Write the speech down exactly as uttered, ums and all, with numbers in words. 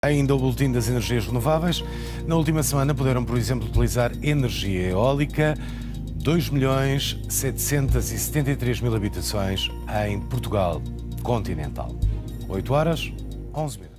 Ainda o boletim das energias renováveis. Na última semana puderam, por exemplo, utilizar energia eólica. dois milhões setecentos e setenta e três mil habitações em Portugal continental. oito horas, onze minutos.